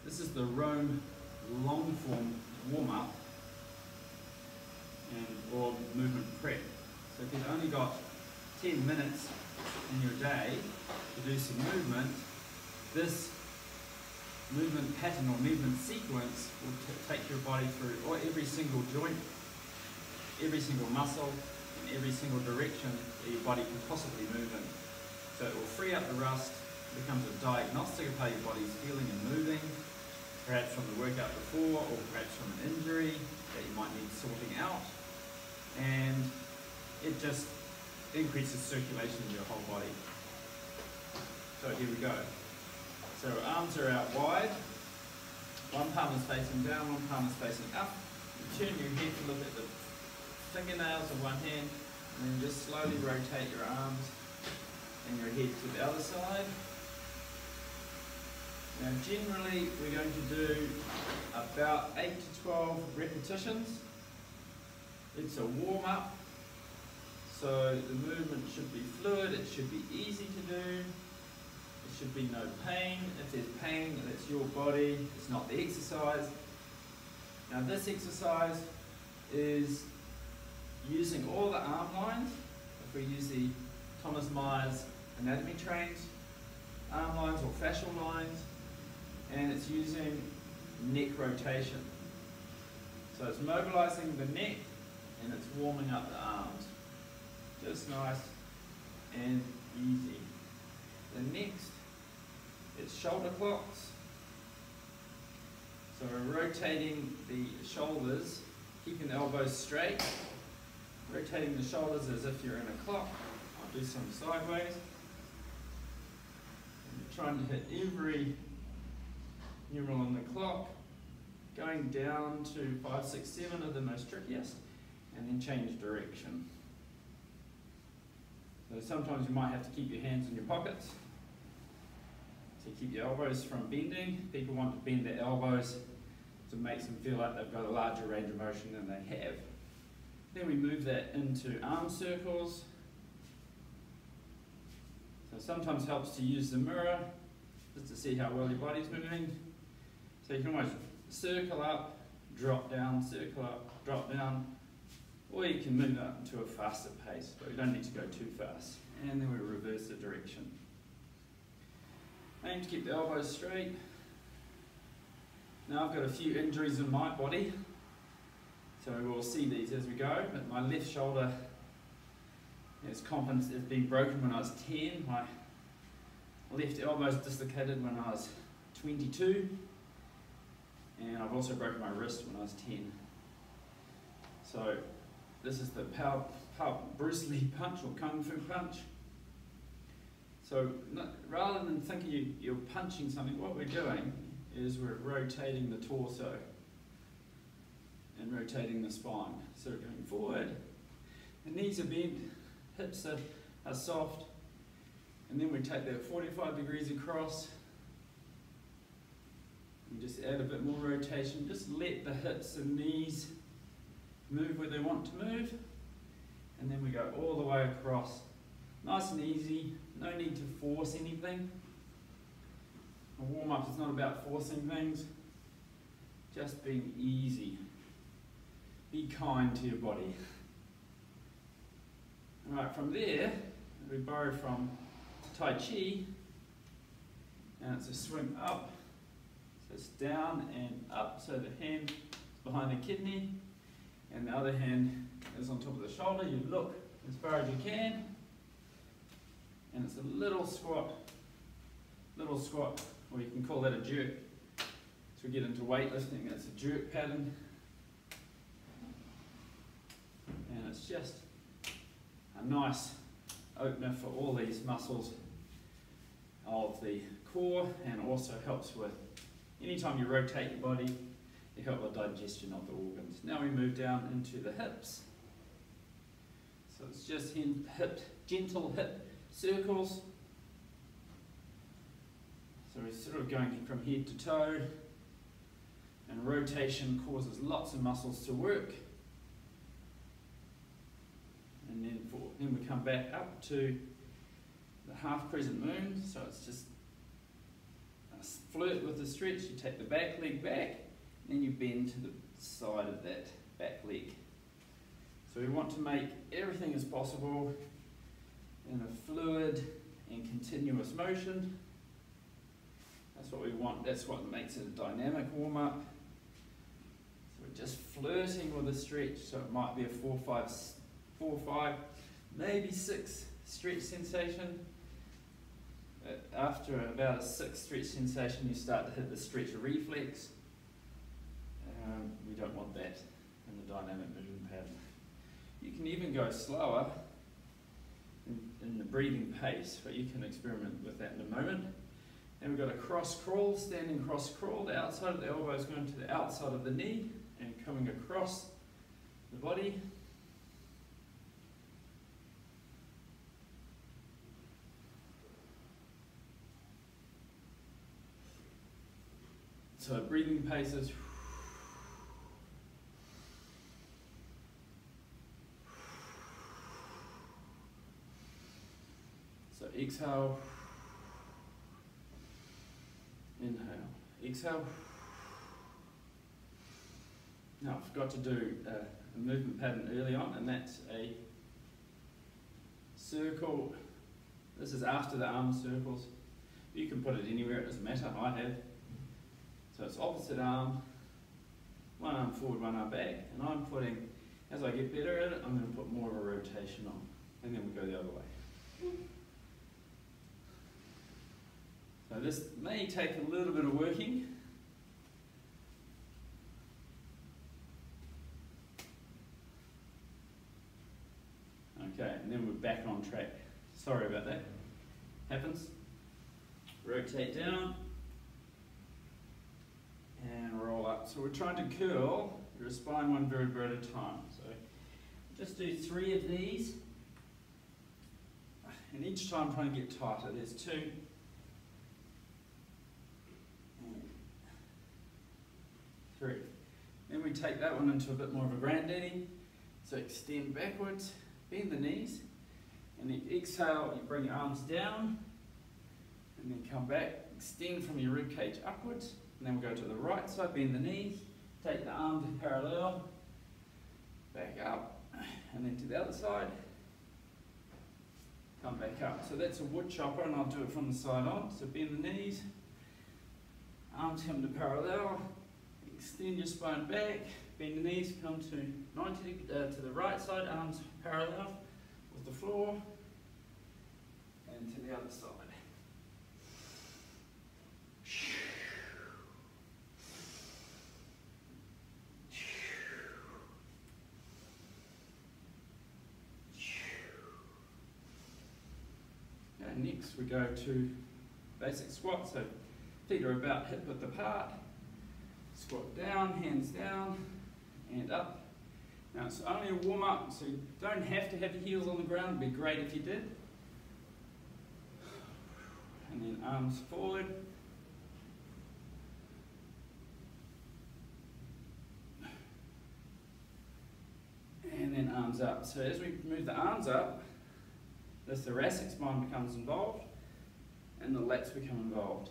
This is the Rome long form warm up or movement prep. So if you've only got 10 minutes in your day to do some movement, this movement pattern or movement sequence will take your body through every single joint, every single muscle, and every single direction that your body can possibly move in. So it will free up the rust, becomes a diagnostic of how your body's feeling and moving, perhaps from the workout before or perhaps from an injury that you might need sorting out, and it just increases circulation in your whole body. So here we go. So arms are out wide, one palm is facing down, one palm is facing up. You turn your head to look at the fingernails of one hand, and then just slowly rotate your arms and your head to the other side. Now generally we're going to do about 8 to 12 repetitions. It's a warm-up, so the movement should be fluid, it should be easy to do. There should be no pain. If there's pain, that's your body, it's not the exercise. Now this exercise is using all the arm lines. If we use the Thomas Myers anatomy trains, arm lines or fascial lines, and it's using neck rotation. So it's mobilizing the neck and it's warming up the arms. Just nice and easy. The next is shoulder clocks. So we're rotating the shoulders, keeping the elbows straight, rotating the shoulders as if you're in a clock. I'll do some sideways. And you're trying to hit every numeral on the clock, going down to 5, 6, 7 are the most trickiest, and then change direction. So sometimes you might have to keep your hands in your pockets to keep your elbows from bending. People want to bend their elbows to make them feel like they've got a larger range of motion than they have. Then we move that into arm circles. So sometimes it helps to use the mirror just to see how well your body's moving. So you can almost circle up, drop down, circle up, drop down, or you can move up to a faster pace, but we don't need to go too fast. And then we reverse the direction. Aim to keep the elbows straight. Now I've got a few injuries in my body, so we'll see these as we go, but my left shoulder has been broken when I was 10. My left elbow was dislocated when I was 22. And I've also broken my wrist when I was 10. So this is the Bruce Lee punch or Kung Fu punch. So rather than thinking you're punching something, what we're doing is we're rotating the torso and rotating the spine. So we're going forward, the knees are bent, hips are soft, and then we take that 45 degrees across. And just add a bit more rotation. Just let the hips and knees move where they want to move. And then we go all the way across. Nice and easy. No need to force anything. A warm-up is not about forcing things. Just being easy. Be kind to your body. Alright, from there, we borrow from Tai Chi. And it's a swing up. So it's down and up, so the hand is behind the kidney and the other hand is on top of the shoulder. You look as far as you can, and it's a little squat, or you can call that a jerk. So we get into weightlifting, it's a jerk pattern, and it's just a nice opener for all these muscles of the core, and also helps with anytime you rotate your body, you help with digestion of the organs. Now we move down into the hips. So it's just gentle hip circles. So we're sort of going from head to toe, and rotation causes lots of muscles to work. And then we come back up to the half crescent moon, so it's just a flirt with the stretch, you take the back leg back, then you bend to the side of that back leg. So we want to make everything as possible in a fluid and continuous motion. That's what we want, that's what makes it a dynamic warm-up. So we're just flirting with the stretch, so it might be a 4, 5, maybe 6 stretch sensation. After about a 6 stretch sensation, you start to hit the stretch reflex. We don't want that in the dynamic movement pattern. You can even go slower in the breathing pace, but you can experiment with that in a moment. And we've got a cross crawl, standing cross crawl. The outside of the elbow is going to the outside of the knee and coming across the body. So breathing paces. So exhale, inhale, exhale. Now I forgot to do a movement pattern early on, and that's a circle. This is after the arm circles. You can put it anywhere, it doesn't matter, I have. So it's opposite arm, one arm forward, one arm back, and I'm putting, as I get better at it, I'm going to put more of a rotation on, and then we'll go the other way. So this may take a little bit of working. Okay, and then we're back on track. Sorry about that. Happens. Rotate down. And roll up. So we're trying to curl your spine one vertebra at a time. So just do 3 of these. And each time try and get tighter. There's 2. And 3. Then we take that one into a bit more of a granddaddy. So extend backwards, bend the knees, and then exhale, you bring your arms down, and then come back, extend from your rib cage upwards. And then we'll go to the right side, bend the knees, take the arms parallel, back up, and then to the other side, come back up. So that's a wood chopper, and I'll do it from the side on. So bend the knees, arms come to parallel, extend your spine back, bend the knees, come to 90 to the right side, arms parallel with the floor, and to the other side. And next we go to basic squat, so feet are about hip width apart, squat down, hands down, and up. Now it's only a warm up, so you don't have to have your heels on the ground, it'd be great if you did. And then arms forward. And then arms up. So as we move the arms up, the thoracic spine becomes involved and the lats become involved.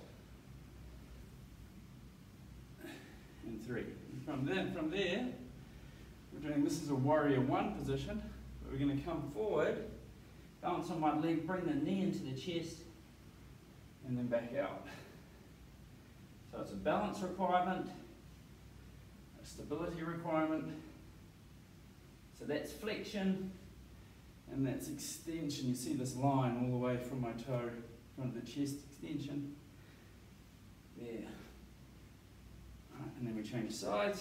And 3. And from there, we're doing, this is a warrior 1 position, but we're going to come forward, balance on my leg, bring the knee into the chest, and then back out. So it's a balance requirement, a stability requirement. So that's flexion, and that's extension. You see this line all the way from my toe, from the chest extension. There. Right, and then we change sides.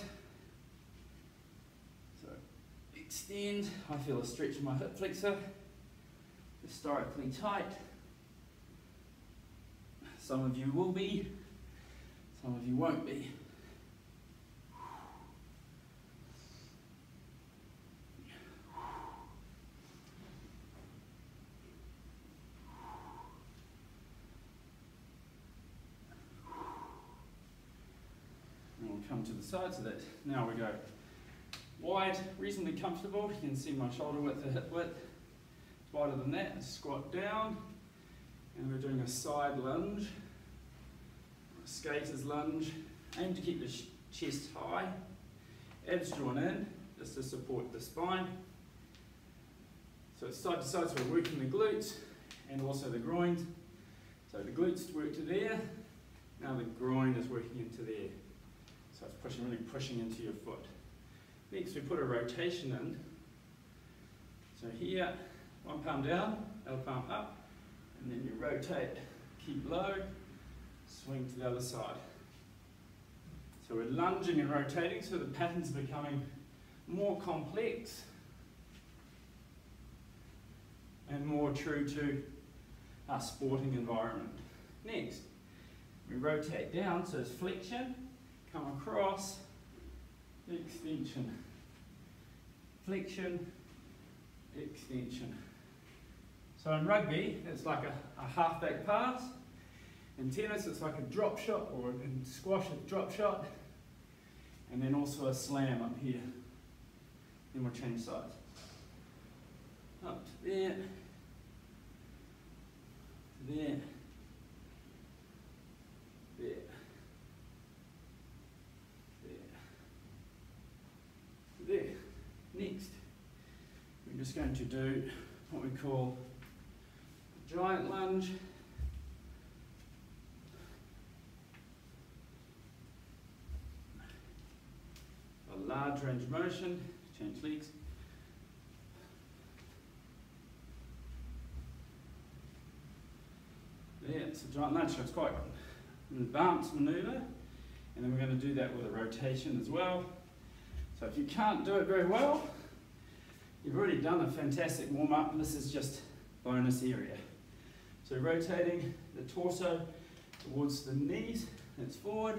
So extend. I feel a stretch in my hip flexor. Historically tight. Some of you will be, some of you won't be. And we'll come to the sides of that. Now we go wide, reasonably comfortable. You can see my shoulder width, the hip width. It's wider than that. Squat down. And we're doing a side lunge, a skater's lunge. Aim to keep the chest high, abs drawn in, just to support the spine. So it's side to side, so we're working the glutes and also the groins. So the glutes work to there, now the groin is working into there. So it's really pushing into your foot. Next we put a rotation in. So here, one palm down, other palm up, and then you rotate, keep low, swing to the other side. So we're lunging and rotating, so the pattern's becoming more complex and more true to our sporting environment. Next, we rotate down, so it's flexion, come across, extension, flexion, extension. So in rugby, it's like a half-back pass. In tennis, it's like a drop shot, or in squash, a drop shot, and then also a slam up here. Then we'll change sides. Up to there, to there, there, there, there. Next, we're just going to do what we call a giant lunge. A large range of motion, change legs. There, it's a giant lunge, so it's quite an advanced manoeuvre. And then we're going to do that with a rotation as well. So if you can't do it very well, you've already done a fantastic warm-up. This is just bonus area. So rotating the torso towards the knees, that's forward.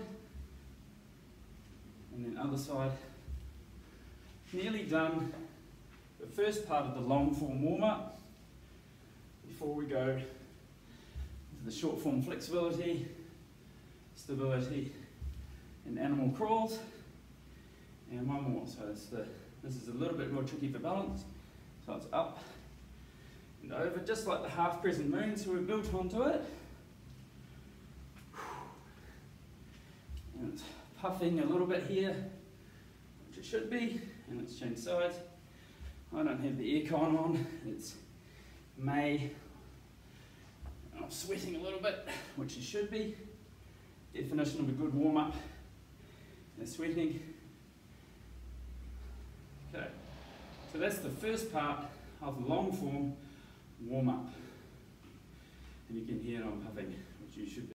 And then other side. Nearly done the first part of the long form warm-up before we go to the short form flexibility, stability, and animal crawls. And one more. So this is a little bit more tricky for balance. So it's up and over, just like the half crescent moon. So we're built onto it. And it's puffing a little bit here, which it should be, and let's change sides. I don't have the aircon on, it's May, and I'm sweating a little bit, which it should be. Definition of a good warm-up is sweating. Okay, so that's the first part of the long form warm-up. And you can hear I'm puffing, which you should be.